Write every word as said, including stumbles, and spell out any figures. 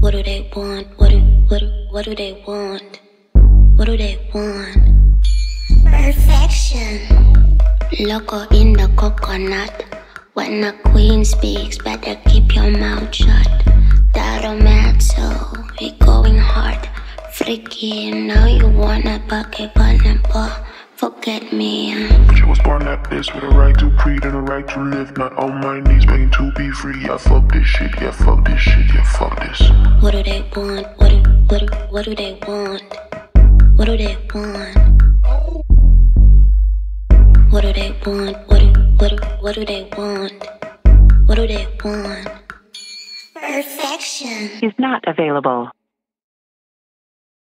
What do they want? What do, what do, what do they want? What do they want? Perfection. Loco in the coconut. When a queen speaks, better keep your mouth shut. That don't matter, we going hard. Freaky, now you wanna bucket, but forget me. She was born like this with a right to breathe and a right to live. Not on my knees, begging to be free. Yeah, fuck this shit, yeah, fuck this shit, yeah, fuck this. What do they want? What do, what do, what do they want? What do they want? What do they want? What do, what do, what do they want? What do they want? Perfection is not available.